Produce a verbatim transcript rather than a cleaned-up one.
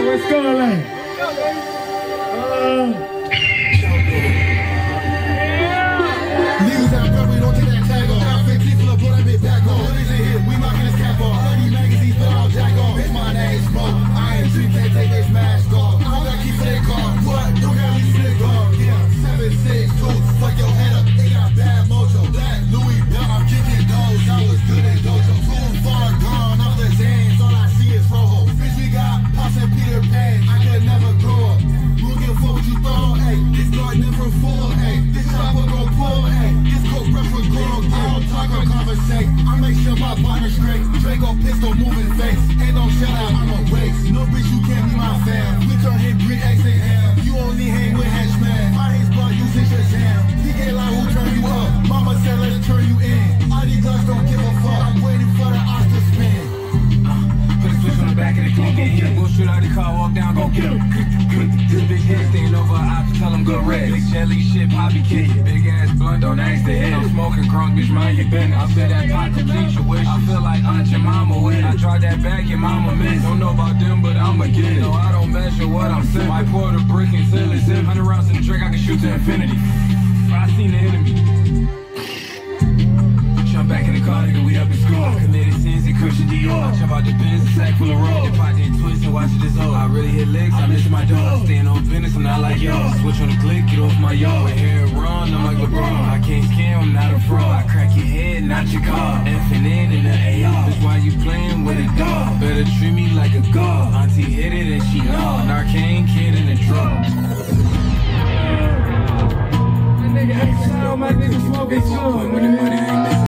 Let's go, Alain. Uh, Niggas out there, we don't take that tag off. Outfit keep full of blood, I bit back on. What is it here? We knocking this cap off. thirty magazines, but I'll jack off. Bitch, my name smoke. I ain't treat, can't take this mask off. I don't got keep for their car. What? Don't got me slick off. Yeah, seven, six, two. Fuck your head up. They got bad mojo. Black Louis, yeah, I'm kicking those. I was good at dojo. Too far gone, all the Zans. All I see is Rojo. Bitch, we got Pops and Peter Pan. I could never grow up. We don't give a fuck what you thought. Hey, this guard never full. Hey, this chopper gon' pull. Hey, this coke brush was grown. I don't talk or conversate. I make sure my partner's straight. Draco pistol moving face. Ain't no shout out, I'm a waste. No bitch, you can't be my fam. We turn hit Brit X and ham. You only hang with henchmen. My name's Bud, you sit your jam. He get like who turn you up. Mama said let's turn you in. All these guns don't give a fuck. I'm waiting for the Oscar spin. Put a switch on the back of the clip, get hit. We'll shoot out the car, walk down, go get him. This big head staying over, I tell him go red. Big jelly shit, poppy kid. Big ass blunt, don't ask the head. I'm smoking crunk, bitch, mind your business. I feel that pot complete your wish. I feel like aunt your mama with. I tried that back, your mama miss. Don't know about them, but I'ma get it. No, I don't measure what I'm saying. Might pour the brick and seal it. one hundred rounds in the drink, I can shoot to infinity. I seen the enemy. Jump back in the car, nigga, we up in school. I committed sins and cushion Dior. Jump out the Benz, a sack full of roll. If I didn't twist and watch it this old. I really hit legs, I miss my dog. Staying on business, I'm not like y'all. Switch on the click, get off my yard. My hair run, I'm like LeBron. I can't scam, I'm not a fraud. I crack your head, not your car. Effing in in the A R. That's why you playing with a dog. Better treat me like a god. Auntie hit it and she know. Narcane kid in the drug. my nigga X-Sound, my nigga smoking too.